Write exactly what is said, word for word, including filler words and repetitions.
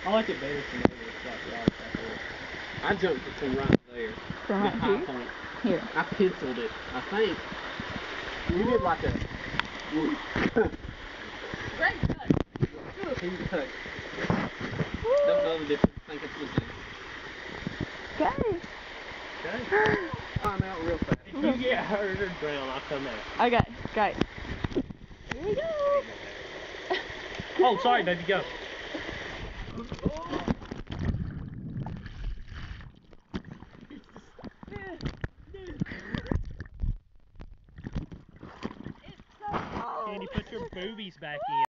I like it better from there. It's like right back there. I jumped it from right there. From the right high here? point. Here. I penciled it, I think. You did like a... Great cut. He cut. Don't know the difference. I think it's the same. Okay. Okay. I'm out real fast. If you get hurt or drown, I'll come out. Okay, great. Here we go. Oh, sorry, baby, go. Candy, put your boobies back in.